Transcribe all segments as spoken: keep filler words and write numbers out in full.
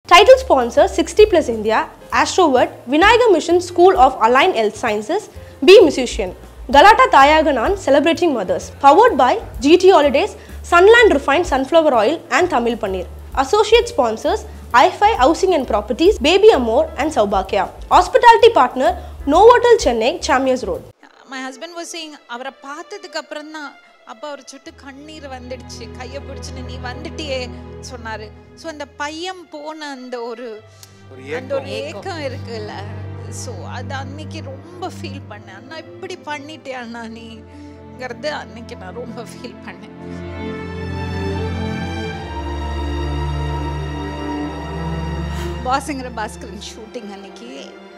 Title sponsor sixty plus India, Astrovert, Vinayagar Mission School of Aligned Health Sciences, Be Musician. Galata Thayaganan celebrating mothers. Powered by G T Holidays, Sunland Refined Sunflower Oil and Tamil Paneer. Associate sponsors I five Housing and Properties, Baby Amor and Saubhakya. Hospitality partner Novotel Chennai, Chamias Road. My husband was saying, அவரை பார்த்ததுக்கு அப்புறம் தான் அப்பா ஒரு சுட்டு கண்ணீர் வந்துடுச்சு, கையை பிடிச்சுன்னு நீ வந்துட்டியே சொன்னாரு. ஸோ அந்த பையன் போன அந்த ஒரு அந்த ஒரு ஏக்கம் இருக்குல்ல, ஸோ அது அன்னைக்கு ரொம்ப ஃபீல் பண்ணேன். அண்ணா இப்படி பண்ணிட்டே அண்ணா நீங்கிறது அன்னைக்கு நான் ரொம்ப ஃபீல் பண்ணேன். பாஸ்ங்கிற பாஸ்கரன் ஷூட்டிங் அன்னைக்கு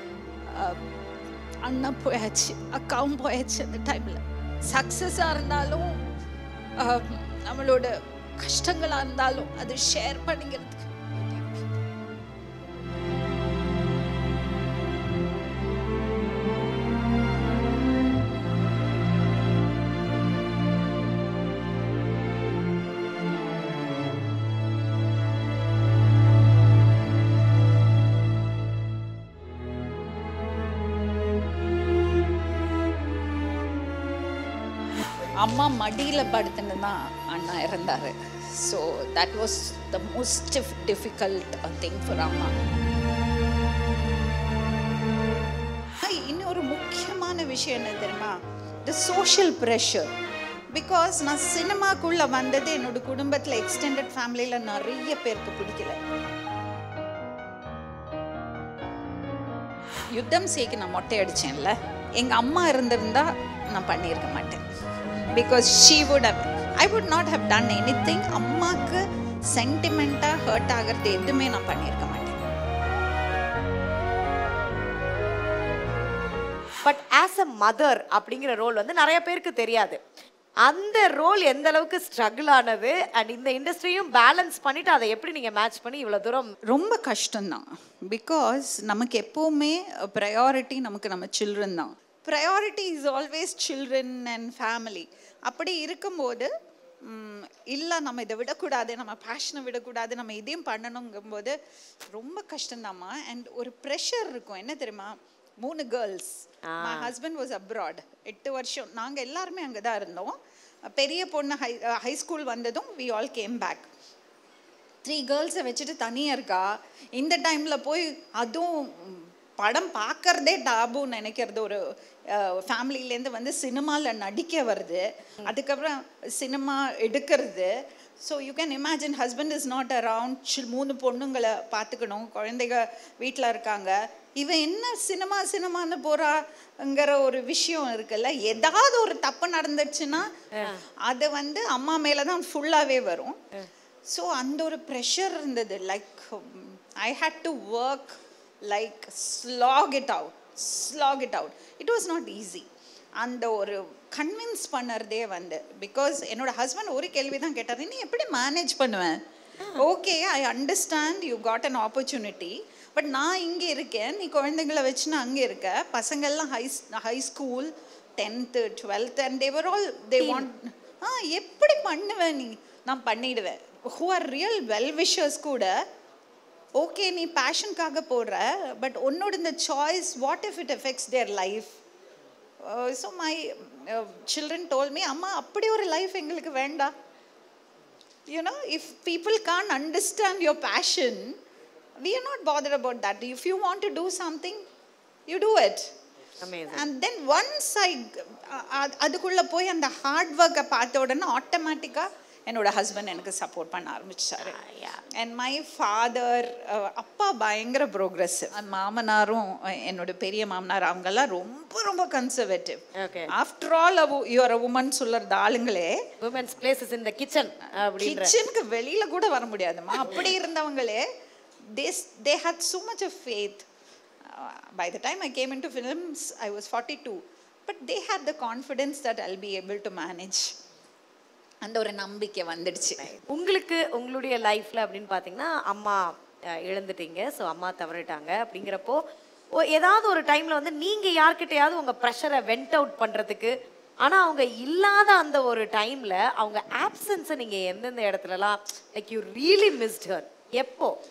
அண்ணா போயாச்சு, அக்காவும் போயாச்சு. அந்த டைமில் சக்ஸஸாக இருந்தாலும் நம்மளோட கஷ்டங்களாக இருந்தாலும் அது ஷேர் பண்ணிக்கிறதுக்கு அம்மா மடியில் படுத்துன்னு தான் அண்ணா இறந்தார். So that was the most difficult thing for அம்மா. இன்னொரு முக்கியமான விஷயம் என்ன தெரியுமா, த சோஷியல் ப்ரெஷர். பிகாஸ் நான் சினிமாக்குள்ளே வந்தது என்னோட குடும்பத்தில் எக்ஸ்டெண்டட் ஃபேமிலியில் நிறைய பேருக்கு பிடிக்கல. யுத்தம் சேக்கு நான் மொட்டை அடித்தேன்ல, எங்கள் அம்மா இருந்திருந்தா நான் பண்ணியிருக்க மாட்டேன். Because she would have, I would not have done anything. அம்மாக்கு சென்டிமெண்ட்டாக ஹர்ட் ஆகிறது எதுவுமே நான் பண்ணியிருக்க மாட்டேன். பட் ஆஸ் அ மதர் அப்படிங்கிற ரோல் வந்து நிறைய பேருக்கு தெரியாது. அந்த ரோல் எந்த அளவுக்கு ஸ்ட்ரகிள் ஆனது அண்ட் இந்த இண்டஸ்ட்ரியும் பேலன்ஸ் பண்ணிட்டு அதை எப்படி நீங்கள் மேட்ச் பண்ணி இவ்வளோ தூரம்? ரொம்ப கஷ்டம்தான். பிகாஸ் நமக்கு எப்போவுமே ப்ரையாரிட்டி நமக்கு நம்ம சில்ட்ரன் தான். Priority is always children and family. அப்படி இருக்கும்போது இல்லை நம்ம இதை விடக்கூடாது, நம்ம பேஷனை விடக்கூடாது, நம்ம இதையும் பண்ணணுங்கும்போது ரொம்ப கஷ்டம்தாம்மா. அண்ட் ஒரு ப்ரெஷர் இருக்கும். என்ன தெரியுமா, மூணு girls, my husband was abroad. எட்டு வருஷம் நாங்கள் எல்லாருமே அங்கே தான் இருந்தோம். பெரிய பொண்ணு ஹை ஹை ஸ்கூல் வந்ததும் we all came back. Three கேர்ள்ஸை வச்சுட்டு தனியாக இருக்கா. இந்த டைமில் போய் அதுவும் படம் பார்க்கறதே டாபுன்னு நினைக்கிறது. ஒரு ஃபேமிலியிலேருந்து வந்து சினிமாவில் நடிக்க வருது, அதுக்கப்புறம் சினிமா எடுக்கிறது. So you can imagine husband is not around, மூணு பொண்ணுங்களை பார்த்துக்கணும், குழந்தைங்க வீட்டில் இருக்காங்க. இவன் என்ன சினிமா சினிமான்னு போகிறாங்கிற ஒரு விஷயம் இருக்குல்ல. ஏதாவது ஒரு தப்பு நடந்துச்சுன்னா அது வந்து அம்மா மேலே தான் ஃபுல்லாகவே வரும். ஸோ அந்த ஒரு ப்ரெஷர் இருந்தது. Like I had to work like slog it out slog it out it was not easy. அந்த ஒரு கன்வின்ஸ் பண்ணறதே வந்து பிகாஸ் என்னோட ஹஸ்பண்ட் ஒரு கேள்வி தான் கேட்டார், நீ எப்படி மேனேஜ் பண்ணுவேன்? Okay, I understand you got an opportunity, but நான் இங்கே இருக்கேன், நீ குழந்தைங்களை வச்சு நான் அங்கே இருக்க, பசங்கள்லாம் high high school tenth twelfth and they're all they want. ஆ எப்படி பண்ணுவேன் நீ? நான் பண்ணிடுவேன். Who are real well wishers கூட ஓகே நீ பேஷனுக்காக போடுற, பட் உன்னோட இந்த choice what if it affects their life. So my children told me, அம்மா அப்படி ஒரு லைஃப் எங்களுக்கு வேண்டாம். You know if people can't understand your passion, we are not bothered about that. If you want to do something you do it. And then once I அதுக்குள்ளே போய் அந்த heart ஒர்க்கை பார்த்த உடனே ஆட்டோமேட்டிக்காக என்னோட ஹஸ்பண்ட் எனக்கு சப்போர்ட் பண்ண ஆரம்பிச்சாரு. அண்ட் மை ஃபாதர், அப்பா பயங்கர ப்ரோக்ரெசிவ். மாமனாரும் என்னோட பெரிய மாமனார் அவங்கெல்லாம் ரொம்ப ரொம்ப conservative. After all you're a woman சொல்லுறது ஆளுங்களே women's places in the kitchen, கிச்சனுக்கு வெளியில கூட வர முடியாதுமா. அப்படி இருந்தவங்களே they they had so much of faith. Uh, by the time I came into films I was forty-two, but they had the confidence that I'll be able to manage. அந்த ஒரு நம்பிக்கை வந்துடுச்சு. உங்களுக்கு உங்களுடைய லைஃப்பில் அப்படின்னு பார்த்தீங்கன்னா அம்மா இழந்துட்டீங்க, ஸோ அம்மா தவறிட்டாங்க. அப்படிங்கிறப்போ ஏதாவது ஒரு டைமில் வந்து நீங்கள் யார்கிட்டையாவது உங்கள் ப்ரெஷரை வெண்ட் அவுட் பண்ணுறதுக்கு, ஆனால் அவங்க இல்லாத அந்த ஒரு டைமில் அவங்க ஆப்சன்ஸை நீங்கள் எந்தெந்த இடத்துலலாம் like you really missed her எப்போ?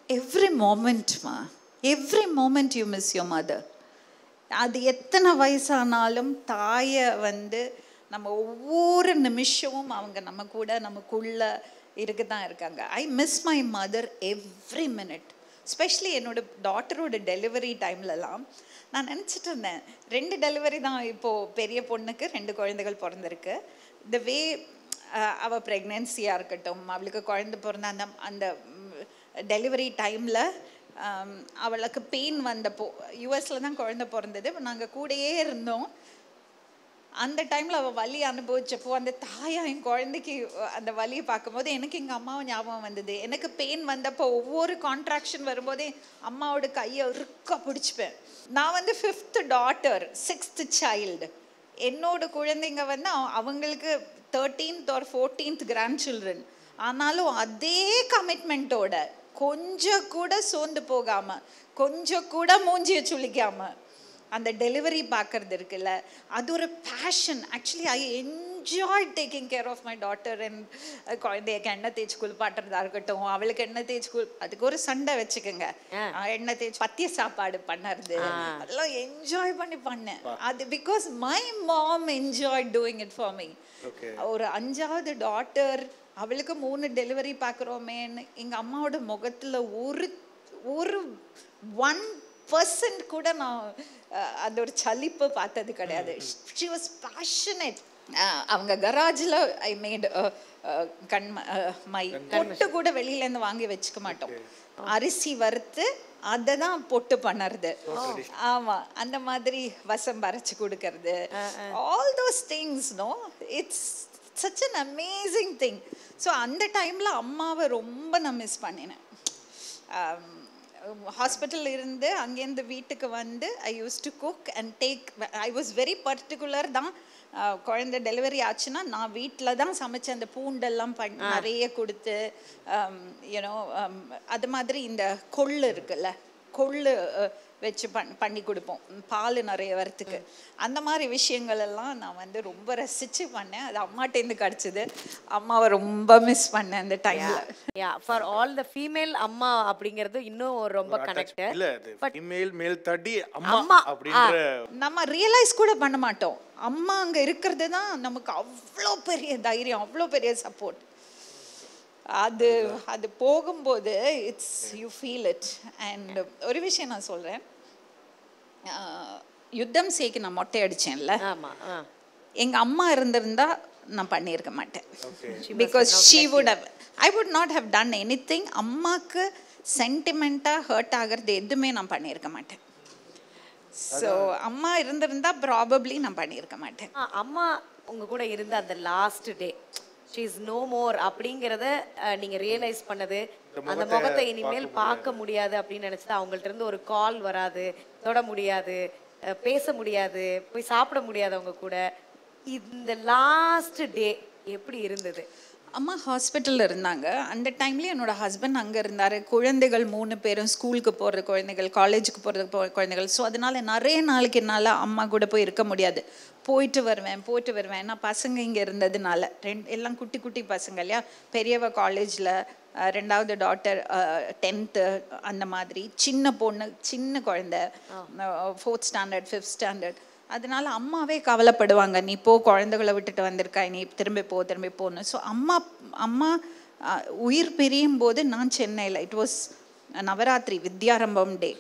எவ்ரி மோமெண்ட்மா, every moment you miss your mother. அது எத்தனை வயசானாலும் தாயை வந்து நம்ம ஒவ்வொரு நிமிஷமும் அவங்க நம்ம கூட நமக்குள்ள இருக்க தான் இருக்காங்க. I miss my mother every minute. Specially என்னோட டாட்டரோட டெலிவரி டைம்லலாம் நான் நினச்சிட்டு இருந்தேன், ரெண்டு டெலிவரி தான் இப்போது பெரிய பொண்ணுக்கு ரெண்டு குழந்தைகள் பிறந்திருக்கு. த வே அவள் ப்ரெக்னென்சியாக இருக்கட்டும், அவளுக்கு குழந்தை பிறந்த அந்த அந்த டெலிவரி டைமில் அவளுக்கு பெயின் வந்தப்போ, யூஎஸில் தான் குழந்தை பிறந்தது, நாங்கள் கூடயே இருந்தோம். அந்த டைமில் அவள் வலி அனுபவிச்சப்போ அந்த தாயா என் குழந்தைக்கு அந்த வலியை பார்க்கும்போது எனக்கு எங்கள் அம்மாவை ஞாபகம் வந்தது. எனக்கு பெயின் வந்தப்போ ஒவ்வொரு கான்ட்ராக்ஷன் வரும்போதே அம்மாவோட கையை இருக்க பிடிச்சிப்பேன். நான் வந்து ஃபிஃப்த்து டாட்டர், சிக்ஸ்த்து சைல்டு. என்னோட குழந்தைங்க வந்து அவங்களுக்கு thirteenth or fourteenth grand children. ஆனாலும் அதே கமிட்மெண்ட்டோட கொஞ்சம் கூட சோர்ந்து போகாமல், கொஞ்சம் கூட மூஞ்சியை சுளிக்காமல் அந்த டெலிவரி பார்க்கறது இருக்குல்ல, அது ஒரு passion. Actually I enjoy taking care of my daughter. And குழந்தைக்கு எண்ணெய் தேய்ச்சி குளிப்பாட்டுறதா இருக்கட்டும், அவளுக்கு எண்ணெய் தேய்ச்சி குளி, அதுக்கு ஒரு சண்டை வச்சுக்கோங்க, எண்ணெய் தேய்ச்சி பத்திய சாப்பாடு பண்ணுறது, அதெல்லாம் என்ஜாய் பண்ணி பண்ணேன். அது because my mom enjoy doing it for me. ஒரு அஞ்சாவது டாட்டர், அவளுக்கு மூணு டெலிவரி பார்க்குறோமேன்னு எங்கள் அம்மாவோட முகத்தில் ஒரு ஒரு ஒன் பர்சன்ட் கூட நான் அந்த ஒரு சலிப்பு பார்த்தது கிடையாது. She was passionate. அவங்க கராஜில் ஐ மேட் கண் மை பொட்டு கூட வெளியிலேருந்து வாங்கி வச்சுக்க மாட்டோம். அரிசி வறுத்து அதை தான் பொட்டு பண்ணுறது. ஆமாம், அந்த மாதிரி வசம் அரைச்சி கொடுக்கறது, all those things. No, it's such an amazing thing. So அந்த டைமில் அம்மாவை ரொம்ப நான் மிஸ் பண்ணினேன். ஹாஸ்பிட்டல் இருந்து அங்கேருந்து வீட்டுக்கு வந்து I use to cook and take. I was very particular தான். குழந்தை டெலிவரி ஆச்சுன்னா நான் வீட்டில் தான் சமைச்சேன். அந்த பூண்டெல்லாம் பண் நிறைய கொடுத்து, யூனோ அது மாதிரி இந்த கொள்ளு இருக்குல்ல, கொள்ளு வச்சு பண் பண்ணி கொடுப்போம், பால் நிறைய வரத்துக்கு. அந்த மாதிரி விஷயங்கள் எல்லாம் நான் வந்து ரொம்ப ரசித்து பண்ணேன். அது அம்மாட்டேருந்து கிடச்சிது. அம்மாவை ரொம்ப மிஸ் பண்ணேன் அந்த டைமில். Yeah, for all the female அம்மா அப்படிங்கிறது இன்னும் ரொம்ப கனெக்டட். இல்ல, அது ஃபீமேல் மேல் தடி அம்மா அப்படிங்கற நம்ம ரியலைஸ் கூட பண்ண மாட்டோம். அம்மா அங்கே இருக்கிறது தான் நமக்கு அவ்வளோ பெரிய தைரியம், அவ்வளோ பெரிய சப்போர்ட். அது அது போகும்போது it's you feel it. And ஒரு விஷயம் நான் சொல்கிறேன், யுத்தம் சேக்கு நான் மொட்டை அடித்தேன்ல, எங்கள் அம்மா இருந்திருந்தா நான் பண்ணியிருக்க மாட்டேன். Because she would have I would not have done any thing. அம்மாவுக்கு சென்டிமெண்ட்டாக ஹர்ட் ஆகிறது எதுவுமே நான் பண்ணியிருக்க மாட்டேன். ஸோ அம்மா இருந்திருந்தா ப்ராபப்ளி நான் பண்ணியிருக்க மாட்டேன். அம்மா உங்கள் கூட இருந்த அந்த last day she is no more அப்படிங்கறத நீங்க ரியலைஸ் பண்ணது, அந்த முகத்தை இனிமேல் பார்க்க முடியாது அப்படின்னு நினைச்சது, அவங்கள்ட்ட இருந்து ஒரு கால் வராது, தொட முடியாது, பேச முடியாது, போய் சாப்பிட முடியாது அவங்க கூட, இந்த லாஸ்ட் டே எப்படி இருந்தது? அம்மா ஹாஸ்பிட்டலில் இருந்தாங்க. அந்த டைம்லேயே என்னோடய ஹஸ்பண்ட் அங்கே இருந்தார். குழந்தைகள் மூணு பேரும் ஸ்கூலுக்கு போகிற குழந்தைகள், காலேஜுக்கு போகிற குழந்தைகள். ஸோ அதனால் நிறைய நாளைக்கு என்னால் அம்மா கூட போய் இருக்க முடியாது. போயிட்டு வருவேன் போயிட்டு வருவேன் ஏன்னா பசங்க இங்கே இருந்ததுனால, ரெண்டு எல்லாம் குட்டி குட்டி பசங்க இல்லையா. பெரியவ காலேஜில், ரெண்டாவது டாட்டர் டென்த்து, அந்த மாதிரி. சின்ன பொண்ணு, சின்ன குழந்தை ஃபோர்த் ஸ்டாண்டர்ட் ஃபிஃப்த் ஸ்டாண்டர்ட். அதனால அம்மாவே கவலைப்படுவாங்க, நீ போ, குழந்தைகளை விட்டுட்டு வந்திருக்கா, நீ திரும்பி போ திரும்பி போன்னு. ஸோ அம்மா அம்மா உயிர் பிரியும் போது நான் சென்னையில், it was Navaratri Vidyarambham day.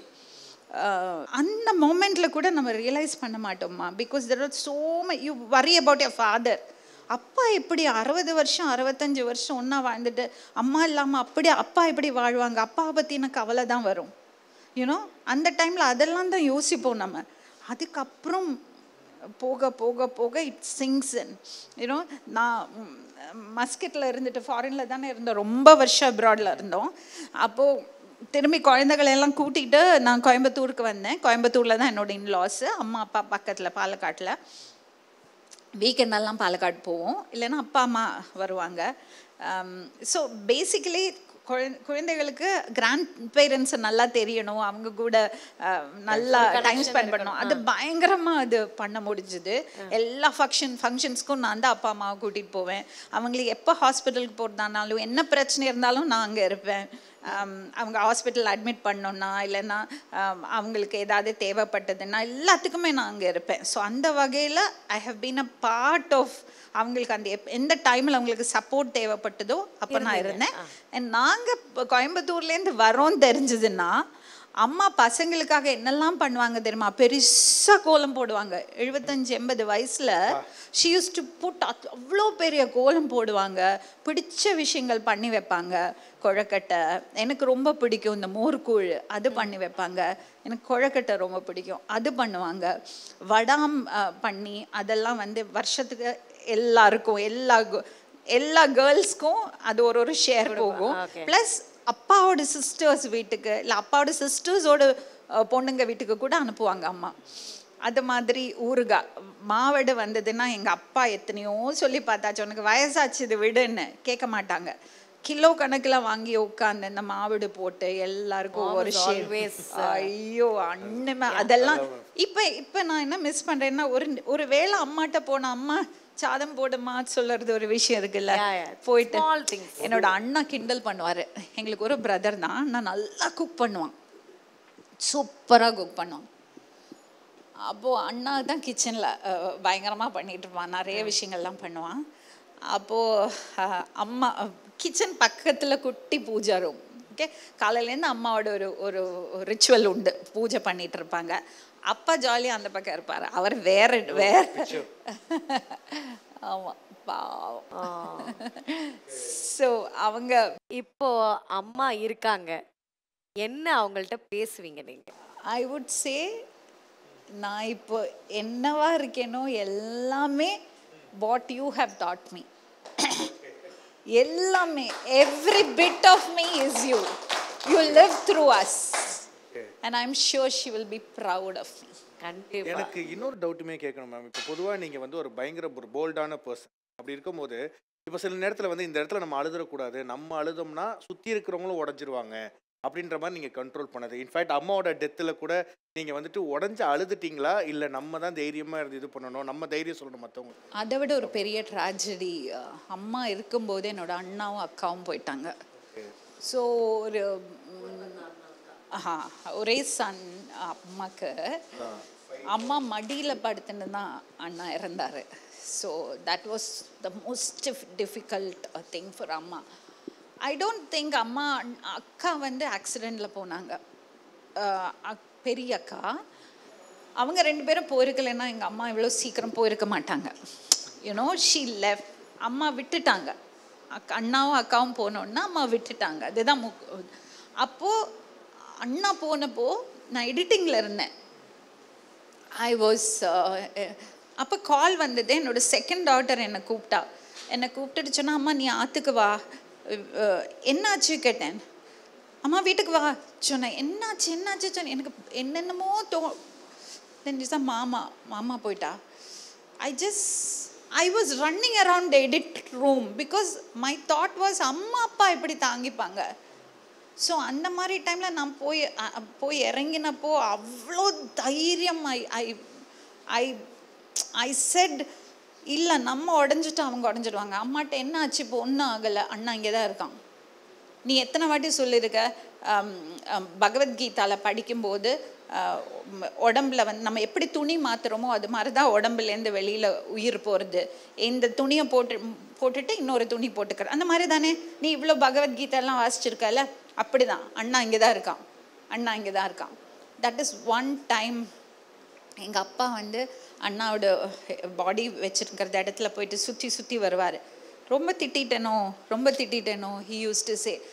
அந்த மோமெண்ட்டில் கூட நம்ம ரியலைஸ் பண்ண மாட்டோம்மா. Because there are so much you worry about your father. அப்பா எப்படி அறுபது வருஷம் அறுபத்தஞ்சு வருஷம் ஒன்றா வாழ்ந்துட்டு அம்மா இல்லாமல் அப்படி அப்பா எப்படி வாழ்வாங்க, அப்பாவை பற்றின கவலை தான் வரும். யூனோ அந்த டைமில் அதெல்லாம் தான் யோசிப்போம் நம்ம. அதுக்கப்புறம் போக போக போக இட் சிங்ஸ் இன். யூனோ நான் மஸ்கட்டில் இருந்துட்டு, ஃபாரினில் தானே இருந்தோம், ரொம்ப வருஷம் அப்ராடில் இருந்தோம். அப்போது திரும்பி குழந்தைகளெல்லாம் கூட்டிகிட்டு நான் கோயம்புத்தூருக்கு வந்தேன். கோயம்புத்தூரில் தான் என்னோடய இன்லாஸு, அம்மா அப்பா பக்கத்தில் பாலக்காட்டில். வீக்கெண்டெல்லாம் பாலக்காடு போவோம், இல்லைன்னா அப்பா அம்மா வருவாங்க. ஸோ பேசிக்கலி குழந்தை குழந்தைகளுக்கு கிராண்ட் பேரண்ட்ஸை நல்லா தெரியணும், அவங்க கூட நல்லா டைம் ஸ்பெண்ட் பண்ணணும். அது பயங்கரமாக அது பண்ண முடிஞ்சுது. எல்லா ஃபங்க்ஷன் ஃபங்க்ஷன்ஸ்க்கும் நான் தான் அப்பா அம்மாவை கூட்டிகிட்டு போவேன். அவங்களுக்கு எப்போ ஹாஸ்பிட்டலுக்கு போகிறதானாலும் என்ன பிரச்சனை இருந்தாலும் நான் அங்கே இருப்பேன். அவங்க ஹாஸ்பிட்டல் அட்மிட் பண்ணோன்னா இல்லைன்னா அவங்களுக்கு ஏதாவது தேவைப்பட்டதுன்னா எல்லாத்துக்குமே நான் அங்கே இருப்பேன். ஸோ அந்த வகையில் I have been a part of அவங்களுக்கு அந்த எப் எந்த டைமில் அவங்களுக்கு சப்போர்ட் தேவைப்பட்டதோ அப்போ நான் இருந்தேன். அண்ட் நாங்கள் இப்போ கோயம்புத்தூர்லேருந்து வரோன்னு தெரிஞ்சதுன்னா அம்மா பசங்களுக்காக என்னெல்லாம் பண்ணுவாங்க தெரியுமா? பெருசாக கோலம் போடுவாங்க. எழுபத்தஞ்சு எண்பது வயசில் ஷி யூஸ் டு புட் அவ்வளோ பெரிய கோலம் போடுவாங்க. பிடிச்ச விஷயங்கள் பண்ணி வைப்பாங்க. கொழக்கட்டை எனக்கு ரொம்ப பிடிக்கும், இந்த மோர்கூழ் அது பண்ணி வைப்பாங்க. எனக்கு கொழக்கட்டை ரொம்ப பிடிக்கும், அது பண்ணுவாங்க. வடாம் பண்ணி அதெல்லாம் வந்து வருஷத்துக்கு எல்லாருக்கும் எல்லா எல்லா கேர்ள்ஸ்க்கும் அது ஒரு ஒரு ஷேர் போகும். ப்ளஸ் அப்பாவோட சிஸ்டர்ஸ் வீட்டுக்கு இல்லை அப்பாவோட சிஸ்டர்ஸோட பொண்ணுங்க வீட்டுக்கு கூட அனுப்புவாங்க அம்மா. அது மாதிரி ஊறுகாய் மாவடு வந்ததுன்னா எங்கள் அப்பா எத்தனையோ சொல்லி பார்த்தாச்சு, உனக்கு வயசாச்சு இது விடுன்னு கேட்க மாட்டாங்க. கிலோ கணக்கில் வாங்கி உட்காந்து இந்த மாவடு போட்டு எல்லாருக்கும் ஒரு ஐயோ அண்ணமே அதெல்லாம். இப்போ இப்போ நான் என்ன மிஸ் பண்ணுறேன்னா ஒரு ஒரு வேளை அம்மாட்ட போன அம்மா சாதம் போடுமா சொல்லுறது ஒரு விஷயம் இருக்குல்ல. போயிட்டு என்னோட அண்ணா கிண்டல் பண்ணுவார். எங்களுக்கு ஒரு பிரதர் தான், நான் நல்லா குக் பண்ணுவான், சூப்பராக குக் பண்ணுவான். அப்போது அண்ணா தான் கிச்சனில் பயங்கரமாக பண்ணிகிட்டு இருப்பான், நிறைய விஷயங்கள்லாம் பண்ணுவான். அப்போது அம்மா கிச்சன் பக்கத்தில் குட்டி பூஜை ரூம். ஓகே, காலையிலேருந்து அம்மாவோட ஒரு ஒரு ரிச்சுவல் உண்டு, பூஜை பண்ணிகிட்டு இருப்பாங்க. அப்பா ஜாலியாக அந்த பக்கம் இருப்பார், அவர் வேற வேற ஆமாம் பாவம். ஸோ அவங்க இப்போ அம்மா இருக்காங்க, என்ன அவங்கள்ட்ட பேசுவீங்க நீங்கள்? ஐ வுட் சே நான் இப்போ என்னவா இருக்கேனோ எல்லாமே what you have taught me. எல்லாமே every bit of me is you. You live through us and I'm sure she will be proud of me. கண்டிப்பா. எனக்கு இன்னொரு டவுட்டுமே கேட்கணும் மேம். இப்போ பொதுவாக நீங்கள் வந்து ஒரு பயங்கர ஒரு போல்டான பர்சன். அப்படி இருக்கும்போது இப்போ சில நேரத்தில் வந்து இந்த இடத்துல நம்ம அழுதுறக்கூடாது, நம்ம அழுதோம்னா சுற்றி இருக்கிறவங்களும் உடஞ்சிருவாங்க அப்படின்ற மாதிரி நீங்கள் கண்ட்ரோல் பண்ணது. இன்ஃபேக்ட் அம்மாவோட டெத்தில் கூட நீங்கள் வந்துட்டு உடஞ்சி அழுதுட்டீங்களா, இல்லை நம்ம தான் தைரியமாக இருந்து இது பண்ணணும், நம்ம தைரியம் சொல்லணும் மற்றவங்க? அதை விட ஒரு பெரிய ட்ராஜடி, அம்மா இருக்கும்போது என்னோட அண்ணாவும் அக்காவும் போயிட்டாங்க. ஸோ ஒரு ஆஹா ஒரே சன் அம்மாக்கு, அம்மா மடியில் படுத்துன்னு தான் அண்ணா இறந்தார். So that was the most difficult thing for அம்மா. ஐ டோன்ட் திங்க் அம்மா அக்கா வந்து ஆக்சிடெண்ட்டில் போனாங்க, பெரிய அக்கா. அவங்க ரெண்டு பேரும் போயிருக்கலைன்னா எங்கள் அம்மா இவ்வளோ சீக்கிரம் போயிருக்க மாட்டாங்க. யூனோ ஷீ லெஃப்ட், அம்மா விட்டுட்டாங்க. அக்கா அண்ணாவும் அக்காவும் போனோன்னா அம்மா விட்டுட்டாங்க. அதுதான் முக் அப்போது அண்ணா போனப்போ நான் எடிட்டிங்கில் இருந்தேன். ஐ வாஸ் அப்போ கால் வந்தது, என்னோட செகண்ட் டாட்டர் என்னை கூப்பிட்டா. என்னை கூப்பிட்டுட்டு சொன்னா, அம்மா நீ ஆற்றுக்கு வா. என்னாச்சு கேட்டேன். அம்மா வீட்டுக்கு வா சொன்னேன். என்னாச்சு என்னாச்சு சொன்னேன். எனக்கு என்னென்னமோ தோ தெரிஞ்சுச்சா, மாமா மாமா போயிட்டா. I just I was running around the edit room because my thought was அம்மா அப்பா எப்படி தாங்கிப்பாங்க. ஸோ அந்த மாதிரி டைமில் நான் போய் போய் இறங்கினப்போ அவ்வளோ தைரியம். ஐ ஐ ஐ ஐ செட் இல்லை நம்ம உடஞ்சிட்டு அவங்க உடஞ்சிடுவாங்க. அம்மாட்ட என்ன ஆச்சு இப்போ ஒன்றும் ஆகலை, அண்ணா இங்கே தான் இருக்கான். நீ எத்தனை வாட்டி சொல்லியிருக்க பகவத்கீதாவில் படிக்கும்போது உடம்புல வந்து நம்ம எப்படி துணி மாற்றுறோமோ அது மாதிரி தான் உடம்புலேருந்து வெளியில் உயிர் போகிறது. இந்த துணியை போட்டு போட்டுட்டு இன்னொரு துணி போட்டுக்கிற அந்த மாதிரி தானே நீ இவ்வளோ பகவத்கீதாலாம் வாசிச்சிருக்கல, அப்படி தான் அண்ணா இங்கே தான் இருக்கான், அண்ணா இங்கே தான் இருக்கான். தட் இஸ் ஒன் டைம் எங்கள் அப்பா வந்து அண்ணாவோட பாடி வச்சுருக்கிற இடத்துல போயிட்டு சுற்றி சுற்றி வருவார். ரொம்ப திட்டேனோ ரொம்ப திட்டேனோ ஹி யூஸ் டு சே.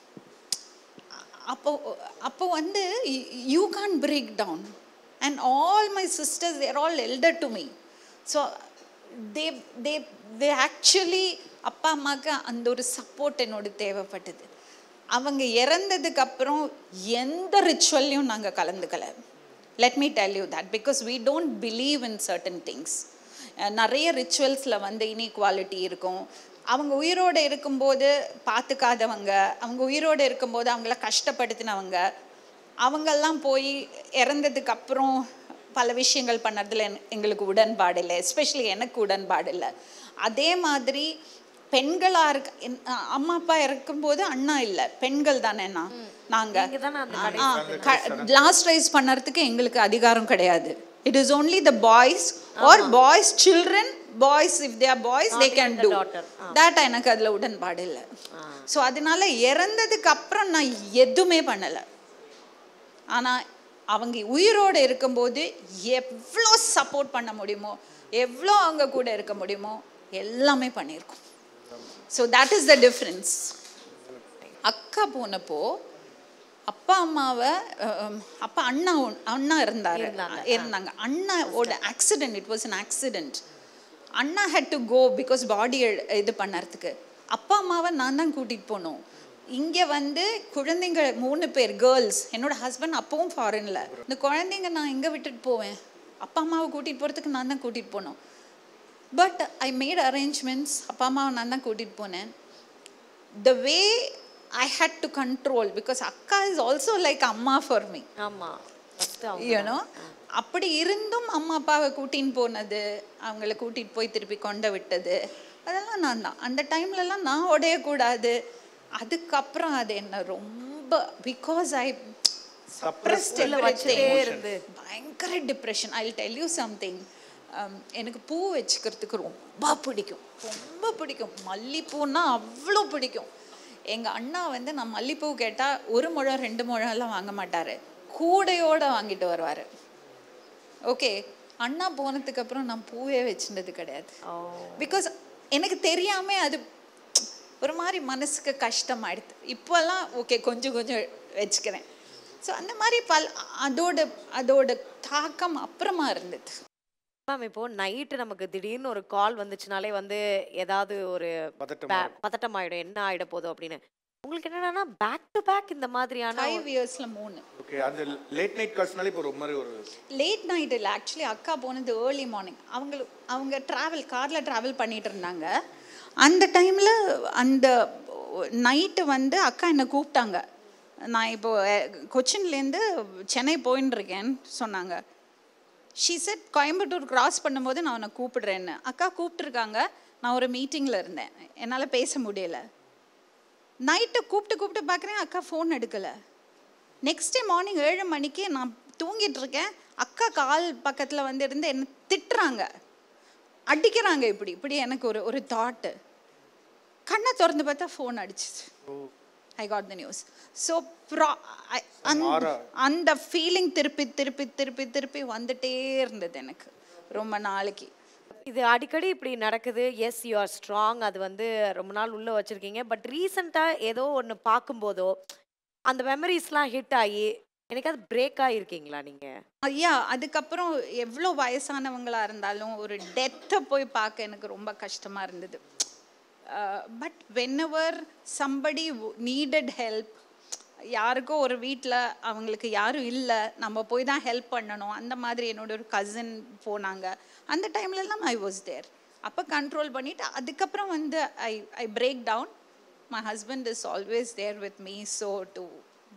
அப்போ அப்போ வந்து you can break down and all my sisters they're all elder to me. So they they they actually அப்பா அம்மாவுக்கு அந்த ஒரு சப்போர்ட் என்னோட தேவைப்பட்டது. அவங்க இறந்ததுக்கு அப்புறம் எந்த ரிச்சுவல்லையும் நாங்கள் கலந்துக்கலை. Let me tell you that because we don't believe in certain things. நிறைய ரிச்சுவல்ஸில் வந்து இன்இக்வாலிட்டி இருக்கும். அவங்க உயிரோடு இருக்கும்போது பார்த்துக்காதவங்க, அவங்க உயிரோடு இருக்கும்போது அவங்கள கஷ்டப்படுத்தினவங்க, அவங்கெல்லாம் போய் இறந்ததுக்கு அப்புறம் பல விஷயங்கள் பண்ணுறதுல எங்களுக்கு உடன்பாடு இல்லை, எஸ்பெஷலி எனக்கு உடன்பாடு இல்லை. அதே மாதிரி பெண்களாக இருக்க அம்மா அப்பா இருக்கும்போது அண்ணா இல்லை, பெண்கள் தானேண்ணா நாங்கள். லாஸ்ட் ரைஸ் பண்ணுறதுக்கு எங்களுக்கு அதிகாரம் கிடையாது. It is only the boys or boys children, boys if they are boys they can do that. எனக்கு அதில் உடன்பாடு இல்லை. ஸோ அதனால இறந்ததுக்கு அப்புறம் நான் எதுவுமே பண்ணலை. ஆனால் அவங்க உயிரோடு இருக்கும்போது எவ்வளோ சப்போர்ட் பண்ண முடியுமோ, எவ்வளோ அவங்க கூட இருக்க முடியுமோ எல்லாமே பண்ணியிருக்கோம். So that is the difference. அக்கா போனப்போ அப்பா அம்மாவை அப்பா அண்ணா அண்ணா இருந்தார் இருந்தாங்க அண்ணாவோட accident, it was an accident. அண்ணா had to go because body இது பண்ணுறதுக்கு. அப்பா அம்மாவை நான் தான் கூட்டிகிட்டு போனோம். இங்கே வந்து குழந்தைங்க மூணு பேர் கேர்ள்ஸ், என்னோட ஹஸ்பண்ட் அப்பவும் ஃபாரினில். இந்த குழந்தைங்க நான் எங்கே விட்டுட்டு போவேன்? அப்பா அம்மாவை கூட்டிகிட்டு போகிறதுக்கு நான் தான் கூட்டிகிட்டு போனோம். But I made arrangements. அப்பா அம்மாவை நான் தான் கூட்டிகிட்டு போனேன். The way I had to control because அக்கா இஸ் ஆல்சோ லைக் அம்மா ஃபார் மீ. ஆமாம், யூனோ. அப்படி இருந்தும் அம்மா அப்பாவை கூட்டின்னு போனது, அவங்கள கூட்டிகிட்டு போய் திருப்பி கொண்டு விட்டது, அதெல்லாம் நான் தான். அந்த டைம்லலாம் நான் உடையக்கூடாது. அதுக்கப்புறம் அது என்ன ரொம்ப பிகாஸ் ஐ சப்ரஸ்ட் இருந்து பயங்கர depression. I will tell you something. எனக்கு பூ வச்சுக்கிறதுக்கு ரொம்ப பிடிக்கும், ரொம்ப பிடிக்கும். மல்லிப்பூன்னா அவ்வளோ பிடிக்கும். எங்கள் அண்ணா வந்து நான் மல்லிப்பூ கேட்டால் ஒரு முழம் ரெண்டு முழம்லாம் வாங்க மாட்டார், கூடையோடு வாங்கிட்டு வருவார். ஓகே, அண்ணா போனதுக்கப்புறம் நான் பூவே வச்சுட்டது கிடையாது. பிகாஸ் எனக்கு தெரியாமல் அது ஒரு மாதிரி மனசுக்கு கஷ்டமாயிடுது. இப்போல்லாம் ஓகே கொஞ்சம் கொஞ்சம் வச்சுக்கிறேன். ஸோ அந்த மாதிரி பல் அதோட அதோட தாக்கம் அப்புறமா இருந்தது. மேம் இப்போ நைட்டு நமக்கு திடீர்னு ஒரு கால் வந்துச்சுனாலே வந்து ஏதாவது ஒரு பதட்டம் ஆயிடும், என்ன ஆயிட போதும் அப்படின்னு. உங்களுக்கு என்னன்னா பேக் டு பேக் இந்த மாதிரியான ஃபைவ் இயர்ஸ்ல மூணு. ஓகே, அந்த லேட் நைட் கால்ஸ்னால இப்போ ஒரு மாதிரி ஒரு லேட் நைட் இல்லை, ஆக்சுவலி அக்கா போனது ஏர்லி மார்னிங். அவங்க அவங்க ட்ராவல் காரில் ட்ராவல் பண்ணிட்டு இருந்தாங்க. அந்த டைமில் அந்த நைட்டு வந்து அக்கா என்னை கூப்பிட்டாங்க. நான் இப்போது கொச்சின்லேருந்து சென்னை போயின்னு இருக்கேன்னு சொன்னாங்க. ஷீ செட் கோயம்புத்தூர் கிராஸ் பண்ணும்போது நான் உன்னை கூப்பிடுறேன்னு. அக்கா கூப்பிட்டுருக்காங்க, நான் ஒரு மீட்டிங்கில் இருந்தேன், என்னால் பேச முடியலை. நைட்டு கூப்பிட்டு கூப்பிட்டு பார்க்குறேன், அக்கா ஃபோன் எடுக்கலை. நெக்ஸ்ட் டே மார்னிங் ஏழு மணிக்கு நான் தூங்கிட்டு இருக்கேன், அக்கா கால் பக்கத்தில் வந்து இருந்து என்னை திட்டுறாங்க, அடிக்கிறாங்க. இப்படி இப்படி எனக்கு ஒரு ஒரு தாட்டு. கண்ணை திறந்து பார்த்தா ஃபோன் அடிச்சிச்சு. I got the news. So அந்த ஃபீலிங் திருப்பி திருப்பி திருப்பி திருப்பி வந்துட்டே இருந்தது எனக்கு ரொம்ப நாளைக்கு. இது அடிக்கடி இப்படி நடக்குது. Yes, you are strong. அது வந்து ரொம்ப நாள் உள்ளே வச்சுருக்கீங்க. பட் ரீசெண்டாக ஏதோ ஒன்று பார்க்கும்போதோ அந்த மெமரிஸ்லாம் ஹிட் ஆகி எனக்கு அது பிரேக் ஆகிருக்கீங்களா நீங்கள்? ஐயா, அதுக்கப்புறம் எவ்வளோ வயசானவங்களாக இருந்தாலும் ஒரு டெத்தை போய் பார்க்க எனக்கு ரொம்ப கஷ்டமாக இருந்தது. But whenever somebody needed help, யாருக்கோ ஒரு வீட்டில் அவங்களுக்கு யாரும் இல்லை, நம்ம போய் தான் ஹெல்ப் பண்ணணும், அந்த மாதிரி என்னோட ஒரு கசின் போனாங்க. அந்த டைம்லலாம் ஐ வாஸ் தேர். அப்போ கண்ட்ரோல் பண்ணிவிட்டு அதுக்கப்புறம் வந்து I I break down. My husband is always there with me. So to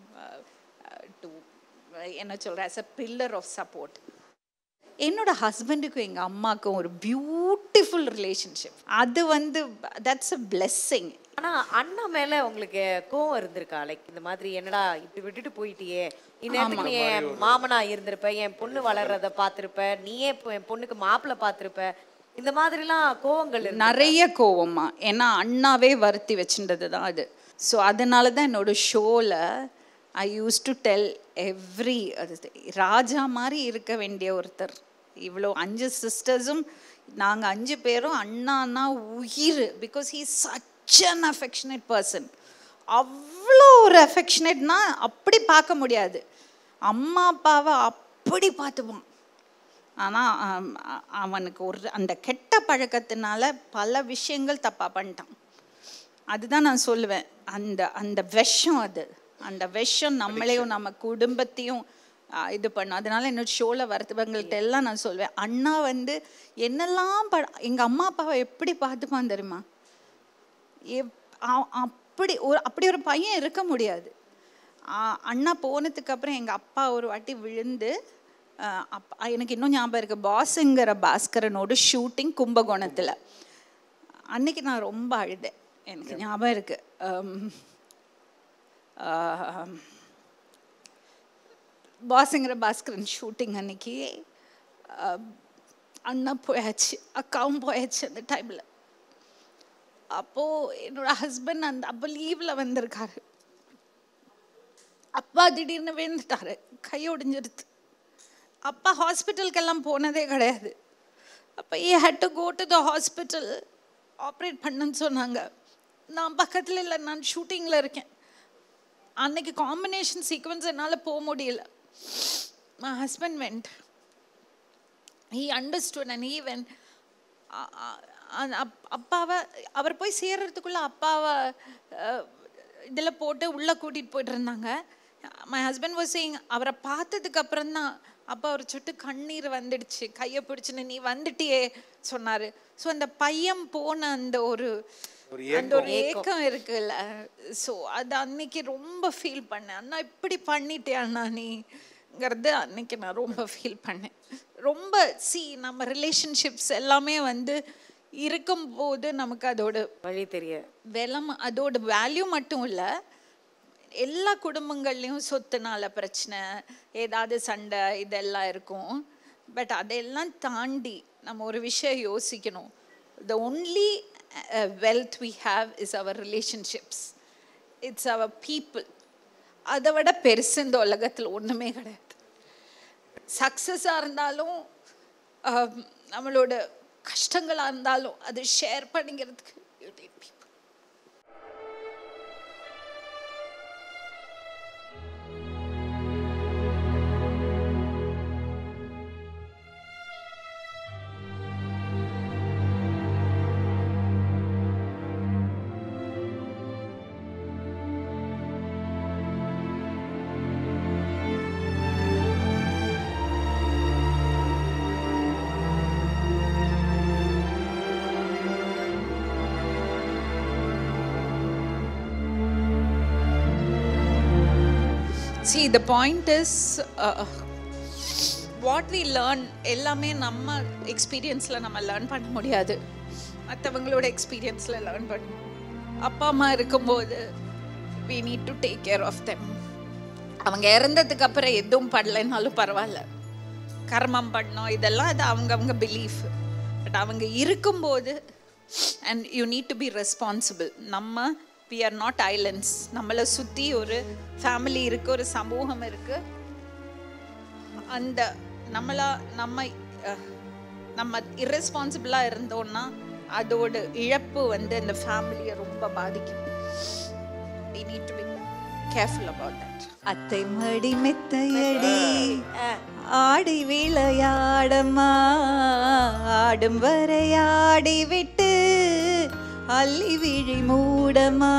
to என்ன சொல்கிறேன், as a pillar of support. என்னோட ஹஸ்பண்டுக்கும் எங்கள் அம்மாவுக்கும் ஒரு பியூட்டிஃபுல் ரிலேஷன்ஷிப். அது வந்து தட்ஸ் அ பிளெஸ்ஸிங். ஆனால் அண்ணா மேலே உங்களுக்கு கோவம் இருந்திருக்கா? லைக் இந்த மாதிரி என்னடா இப்படி விட்டுட்டு போயிட்டியே, இந்நேரத்துக்கு நீ என் மாமனா இருந்திருப்ப, என் பொண்ணு வளர்றத பார்த்துருப்ப, நீயே என் பொண்ணுக்கு மாப்பிள்ளை பார்த்துருப்ப, இந்த மாதிரிலாம் கோவங்கள் நிறைய கோவமா. ஏன்னா அண்ணாவே வருத்தி வச்சுன்றது தான் அது. ஸோ அதனால தான் என்னோட ஷோவில் I use to tell every அது ராஜா மாதிரி இருக்க வேண்டிய ஒருத்தர். இவ்வளோ அஞ்சு சிஸ்டர்ஸும் நாங்கள் அஞ்சு பேரும் அண்ணான்னா உயிர். Because he such an affectionate person. அவ்வளோ ஒரு அஃபெக்ஷனேட்னா அப்படி பார்க்க முடியாது. அம்மா அப்பாவை அப்படி பார்த்துப்பான். ஆனால் அவனுக்கு ஒரு அந்த கெட்ட பழக்கத்தினால பல விஷயங்கள் தப்பாக பண்ணிட்டான். அதுதான் நான் சொல்லுவேன், அந்த அந்த விஷம், அது அந்த விஷம் நம்மளையும் நம்ம குடும்பத்தையும் இது பண்ணும். அதனால என்னோட ஷோவில் வரதுவங்கள்ட்ட எல்லாம் நான் சொல்வேன், அண்ணா வந்து என்னெல்லாம் ப எங்கள் அம்மா அப்பாவை எப்படி பார்த்துப்பான் தெரியுமா? எப் அப்படி ஒரு அப்படி ஒரு பையன் இருக்க முடியாது. அண்ணா போனதுக்கப்புறம் எங்கள் அப்பா ஒரு வாட்டி விழுந்து, அப்பா எனக்கு இன்னும் ஞாபகம் இருக்குது, பாஸுங்கிற பாஸ்கரனோட ஷூட்டிங் கும்பகோணத்தில். அன்னைக்கு நான் ரொம்ப அழுதேன். எனக்கு ஞாபகம் இருக்கு. பாஸுங்கிற பாஸ்கரன் ஷூட்டிங் அன்னைக்கு அண்ணா போயாச்சு, அக்காவும் போயாச்சு அந்த டைமில். அப்போது என்னோட ஹஸ்பண்ட் அந்த அப்போ லீவில் வந்திருக்காரு. அப்பா திடீர்னு விழுந்துட்டாரு, கை ஒடிஞ்சிருது. அப்பா ஹாஸ்பிட்டலுக்கெல்லாம் போனதே கிடையாது. அப்போ he had to go to the hospital, operate பண்ணுன்னு சொன்னாங்க. நான் பக்கத்தில் இல்லை, நான் ஷூட்டிங்கில் இருக்கேன். அன்னைக்கு காம்பினேஷன் சீக்வன்ஸ் என்னால் போக முடியல. My husband went, he understood and he went. அப்பாவை அவர் போய் சேர்றதுக்குள்ளே அப்பாவை இதில் போட்டு உள்ளே கூட்டிகிட்டு போய்ட்டு இருந்தாங்க. மை ஹஸ்பண்ட் வாஸ் சேயிங், அவரை பார்த்ததுக்கு அப்புறம் தான் அப்பா ஒரு சொட்டு கண்ணீர் வந்துடுச்சு, கையை பிடிச்சுன்னு நீ வந்துட்டியே சொன்னார். ஸோ அந்த பையன் போன அந்த ஒரு அந்த ஒரு ஏக்கம் இருக்குல்ல, ஸோ அது அன்னைக்கு ரொம்ப ஃபீல் பண்ணேன். அண்ணா இப்படி பண்ணிட்டே அண்ணா நீங்கிறது அன்னைக்கு நான் ரொம்ப ஃபீல் பண்ணேன். ரொம்ப சி நம்ம ரிலேஷன்ஷிப்ஸ் எல்லாமே வந்து இருக்கும்போது நமக்கு அதோட வழி தெரிய வெலம் அதோட வேல்யூ மட்டும் இல்லை, எல்லா குடும்பங்கள்லேயும் சொத்துனால பிரச்சனை, ஏதாவது சண்டை இதெல்லாம் இருக்கும். பட் அதெல்லாம் தாண்டி நம்ம ஒரு விஷயம் யோசிக்கணும். The only wealth we have is our relationships, it's our people. அதை விட பெருசு இந்த உலகத்தில் ஒன்றுமே கிடையாது. சக்ஸஸாக இருந்தாலும் நம்மளோட கஷ்டங்களாக இருந்தாலும் அது ஷேர் பண்ணிக்கிறதுக்கு you need people. See, the point is, uh, what we learn, எல்லாமே நம்ம எக்ஸ்பீரியன்ஸில் நம்ம லேர்ன் பண்ண முடியாது, மற்றவங்களோட எக்ஸ்பீரியன்ஸில் லேர்ன் பண்ணணும். அப்பா அம்மா இருக்கும்போது we need to take care of them. அவங்க இறந்ததுக்கு அப்புறம் எதுவும் பண்ணலைன்னாலும் பரவாயில்ல, கர்மம் பண்ணோம் இதெல்லாம் அது அவங்க அவங்க பிலீஃப். பட் அவங்க இருக்கும்போது and you need to be responsible. நம்ம we are not islands. நம்மளை சுற்றி ஒரு ஃபேமிலி இருக்குது, ஒரு சமூகம் இருக்குது. அந்த நம்மளா நம்ம நம்ம irresponsible-ஆக இருந்தோன்னா அதோட இழப்பு வந்து அந்த ஃபேமிலியை ரொம்ப பாதிக்கும். we need to be careful about that. அத்தை மடி மெத்தையடி ஆடி விளையாடம்மா, ஆடும் வரையாடி விட்டு அள்ளி விழி மூடமா.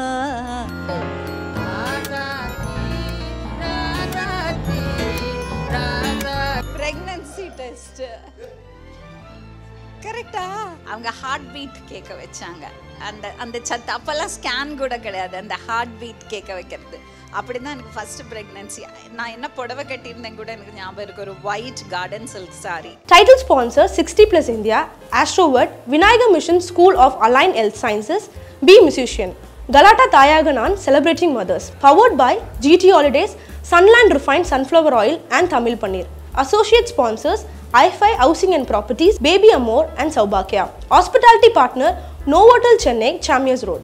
பிரெக்னன்சி டெஸ்ட் கரெக்டா? அவங்க ஹார்ட் பீட் கேட்க வச்சாங்க. அந்த அந்த சத்து அப்போல்லாம் ஸ்கேன் கூட கிடையாது, அந்த ஹார்ட் பீட் கேட்க வைக்கிறது. அப்படி தான் எனக்கு ஃபர்ஸ்ட் பிரெக்னன்சி. நான் என்ன புடவை கட்டியிருந்தேன் கூட எனக்கு ஞாபகம் இருக்கு, ஒரு white garden silk sari. Title sponsor sixty plus India, Astrovert, Vinayaga Mission School of Aligned Health Sciences, Be Musician, Galata Thayaganan Celebrating Mothers. Powered by G T Holidays, Sunland Refined Sunflower Oil and Tamil Paneer. Associate sponsors I five Housing and Properties, Baby Amor and Saubhakya. Hospitality partner Novotel Chennai, Chamias Road.